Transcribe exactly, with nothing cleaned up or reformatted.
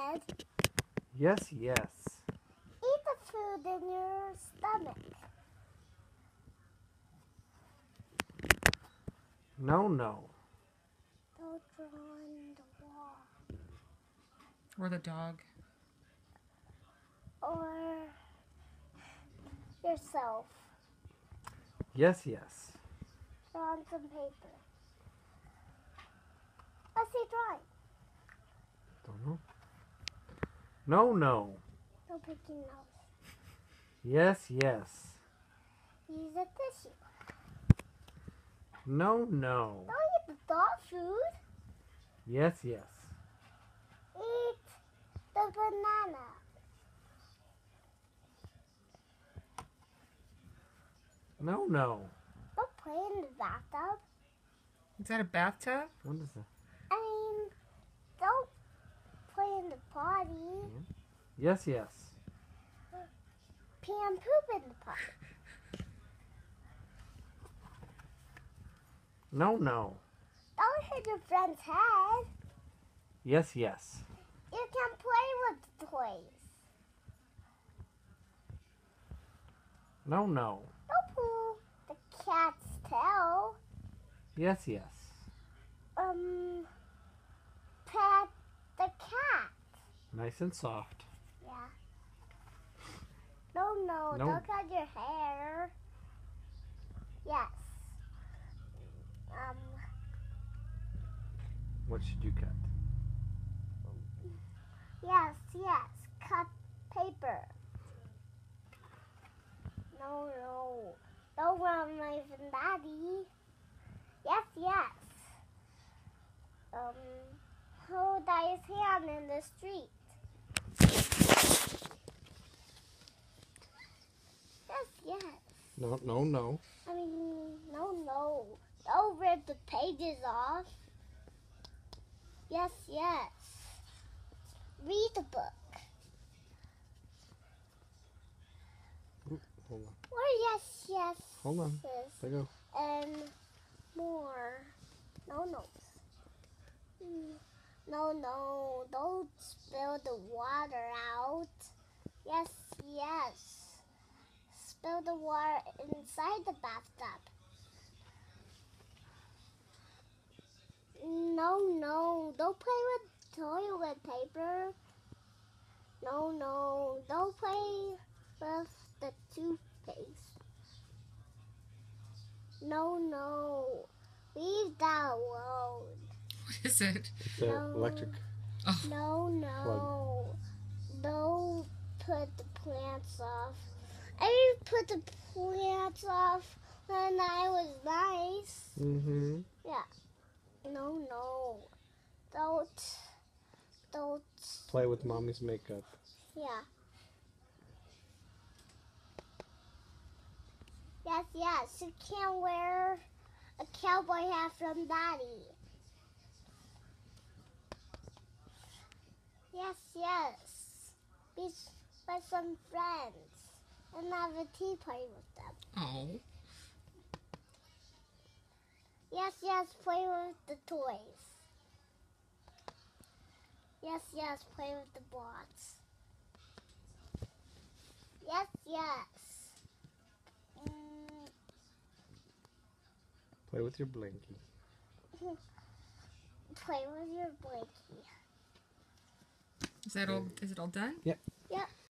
head. Yes, yes. Eat the food in your stomach. No, no. Don't draw on the wall. Or the dog. Or yourself. Yes, yes. Draw on some paper. Let's see drawing. Don't know. No, no. No picking nose. Yes, yes. Use a tissue. No, no. Don't eat the dog food. Yes, yes. Eat the banana. No, no. Don't play in the bathtub. Is that a bathtub? What is that? I mean, don't play in the potty. Yes, yes. Pee and poop in the potty. No, no. Don't hit your friend's head. Yes, yes. You can play with the toys. No, no. Don't pull the cat's tail. Yes, yes. Um, pet the cat. Nice and soft. Yeah. No, no, No. don't cut your hair. Yes. Um, What should you cut? yes, yes, cut paper. No, no, don't run away from Daddy. Yes, yes. Um, hold Daddy's hand in the street. Yes, yes. No, no, no. I mean, no, no. Don't rip the pages off. Yes, yes. Read the book. Hold on. Or yes, yes. Hold on. Yes. Let go. And more. No, no. Mm, No, no. Don't spill the water out. Yes, yes. Spill the water inside the bathtub. No, no. Don't play with toilet paper. No, no. Don't play with the toothpaste. No, no. Leave that alone. What is it? It's the No. electric. No, no. Don't put the plants off. I put the plants off when I was nice. Mm-hmm. Yeah. No, no. Don't. Don't. Play with mommy's makeup. Yeah. Yes, yes. You can't wear a cowboy hat from Daddy. Yes, yes. Be s- with some friends and have a tea party with them. Oh. Yes, yes. Play with the toys. Yes, yes. Play with the blocks. Yes, yes. Mm, Play with your blankie. play with your blankie. Is that all? Is it all done? Yep.